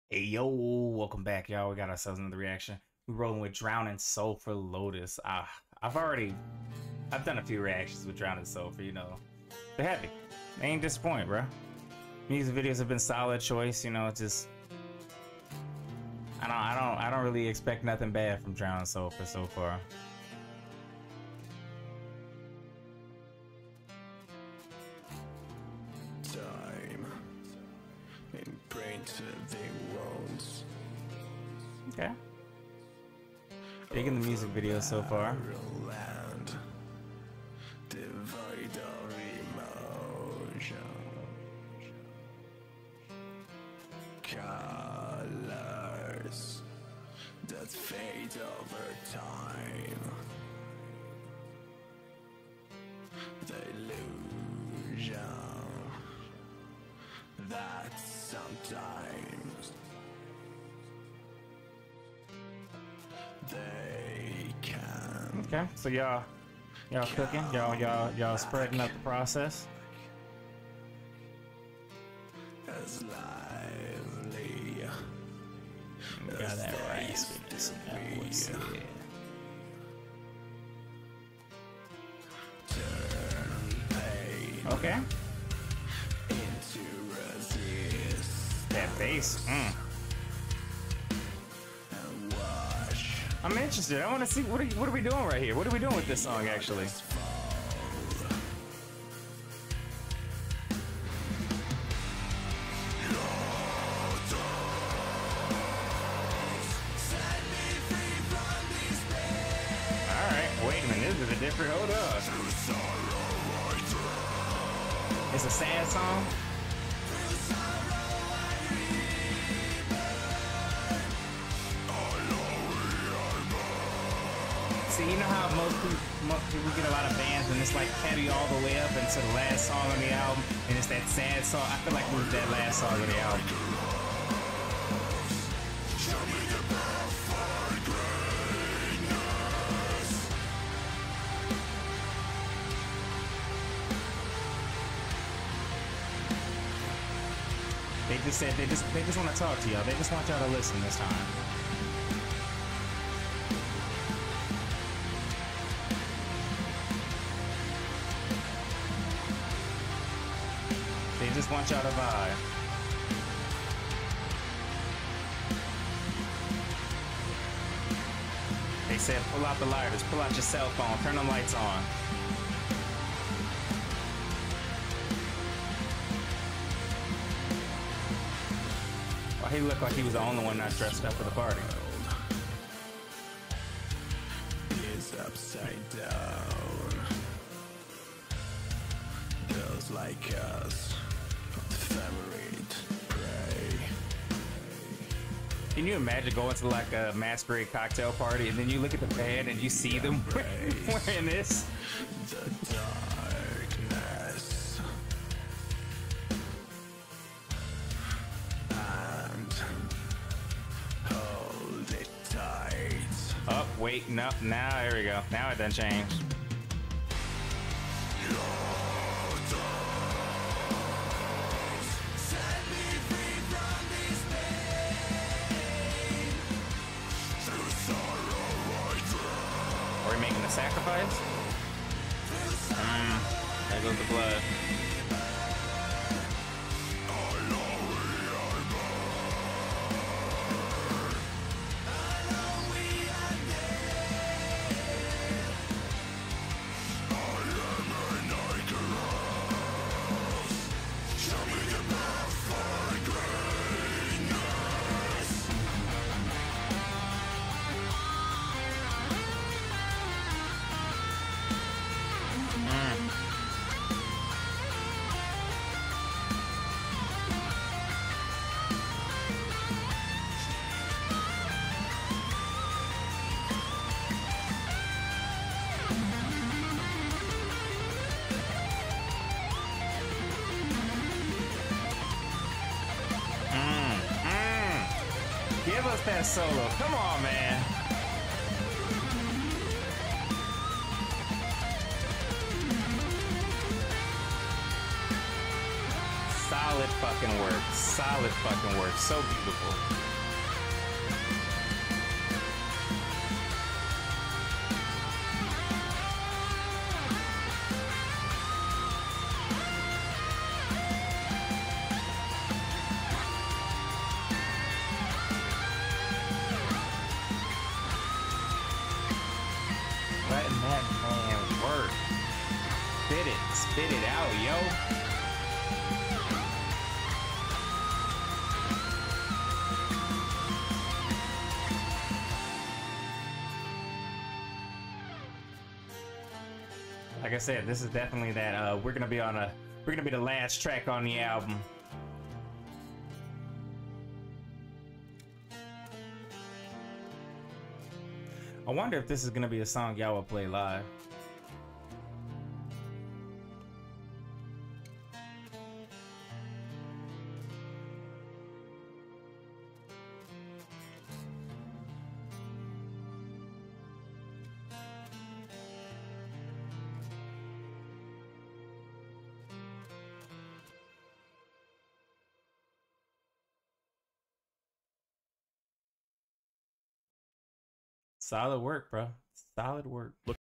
Hey yo, welcome back, y'all. We got ourselves another reaction. We're rolling with Drowning Sulfur Lotus. I've done a few reactions with Drowning Sulfur, you know. They're happy. They ain't disappointed, bro. Music videos have been solid choice, you know. It's just I don't really expect nothing bad from Drowning Sulfur so far. Time imprinted the wounds. Okay. Digging the music videos so far. Land devoid of emotion. Colors that fade over time. The illusion that sometimes they can. Okay, so y'all cooking, y'all spreading up the process. As lively Got that raspiness in that voice. Yeah. turn pain Okay, into resist that bass. and wash I'm interested. I want to see what are we doing right here? What are we doing with this song actually? this fall. Set me free from these pains. All right, wait a minute. This is a different. Hold up. Through sorrow I drown. It's a sad song. Through sorrow I reburn. See, you know how most people get a lot of bands and it's like heavy all the way up until the last song on the album, and it's that sad song. I feel like we're that last song on the album. Show me the path for greatness. They just said they just want to talk to y'all. They just want y'all to listen this time. They just want y'all to vibe. They said pull out the lighters, pull out your cell phone, turn the lights on. Well, he looked like he was the only one not dressed up for the party. Is upside down. Those like us, favorite prey. Can you imagine going to like a masquerade cocktail party and then you look at the band and you see them wearing this? The darkness and hold it tight. Oh, wait, no, now there we go. Now it done changed. Set me free from this pain. Through sorrow I drown. Are we making a sacrifice? Through sorrow There goes the blood. Give us that solo. Come on, man. Solid. Solid fucking work. Solid fucking work. So beautiful. Letting that man work. Spit it out, yo. Like I said, this is definitely that we're gonna be the last track on the album. I wonder if this is gonna be a song y'all will play live. Solid work, bro. Solid work.